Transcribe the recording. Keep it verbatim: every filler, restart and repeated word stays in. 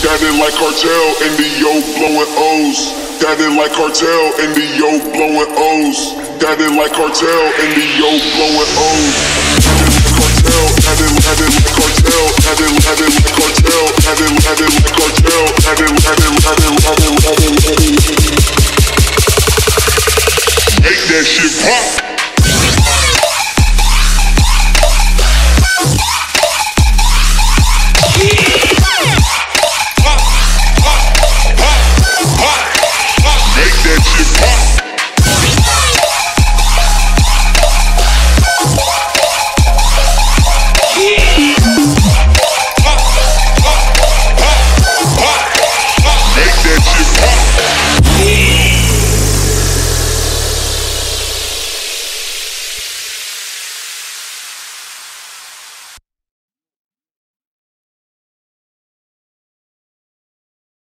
Got it like Cartel and the yo blowing O's. Got it like Cartel and the yo blowing O's. Got it like Cartel and the yo blowing O's. Got it like Cartel. Got it got it like Cartel. Got it got it like Cartel. Got it got it got it got it got it got it. Make that shit pop.